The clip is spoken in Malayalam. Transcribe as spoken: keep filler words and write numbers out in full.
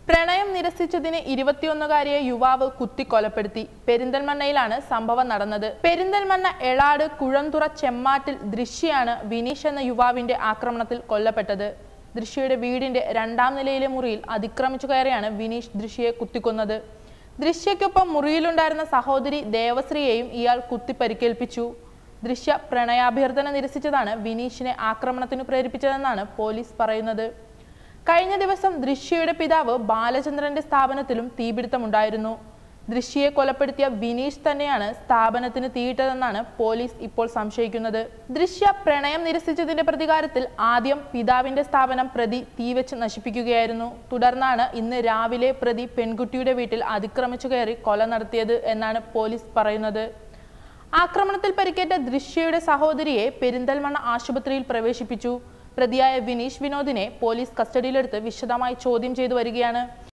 പ്രണയം നിരസിച്ചതിന് ഇരുപത്തിയൊന്നുകാരിയെ യുവാവ് കുത്തിക്കൊലപ്പെടുത്തി. പെരിന്തൽമണ്ണയിലാണ് സംഭവം നടന്നത്. പെരിന്തൽമണ്ണ എളാട് കുഴന്തുറ ചെമ്മാട്ടിൽ ദൃശ്യയാണ് വിനീഷ് എന്ന യുവാവിന്റെ ആക്രമണത്തിൽ കൊല്ലപ്പെട്ടത്. ദൃശ്യയുടെ വീടിന്റെ രണ്ടാം നിലയിലെ മുറിയിൽ അതിക്രമിച്ചു കയറിയാണ് വിനീഷ് ദൃശ്യയെ കുത്തിക്കൊന്നത്. ദൃശ്യയ്ക്കൊപ്പം മുറിയിലുണ്ടായിരുന്ന സഹോദരി ദേവശ്രീയെയും ഇയാൾ കുത്തി പരിക്കേൽപ്പിച്ചു. ദൃശ്യ പ്രണയാഭ്യർത്ഥന നിരസിച്ചതാണ് വിനീഷിനെ ആക്രമണത്തിന് പ്രേരിപ്പിച്ചതെന്നാണ് പോലീസ് പറയുന്നത്. കഴിഞ്ഞ ദിവസം ദൃശ്യയുടെ പിതാവ് ബാലചന്ദ്രന്റെ സ്ഥാപനത്തിലും തീപിടുത്തമുണ്ടായിരുന്നു. ദൃശ്യയെ കൊലപ്പെടുത്തിയ വിനീഷ് തന്നെയാണ് സ്ഥാപനത്തിന് തീയിട്ടതെന്നാണ് പോലീസ് ഇപ്പോൾ സംശയിക്കുന്നത്. ദൃശ്യ പ്രണയം നിരസിച്ചതിന്റെ പ്രതികാരത്തിൽ ആദ്യം പിതാവിന്റെ സ്ഥാപനം പ്രതി തീവെച്ച് നശിപ്പിക്കുകയായിരുന്നു. തുടർന്നാണ് ഇന്ന് രാവിലെ പ്രതി പെൺകുട്ടിയുടെ വീട്ടിൽ അതിക്രമിച്ചു കയറി കൊല നടത്തിയത് എന്നാണ് പോലീസ് പറയുന്നത്. ആക്രമണത്തിൽ പരിക്കേറ്റ ദൃശ്യയുടെ സഹോദരിയെ പെരിന്തൽമണ്ണ ആശുപത്രിയിൽ പ്രവേശിപ്പിച്ചു. പ്രതിയായ വിനീഷ് വിനോദിനെ പോലീസ് കസ്റ്റഡിയിലെടുത്ത് വിശദമായി ചോദ്യം ചെയ്തു വരികയാണ്.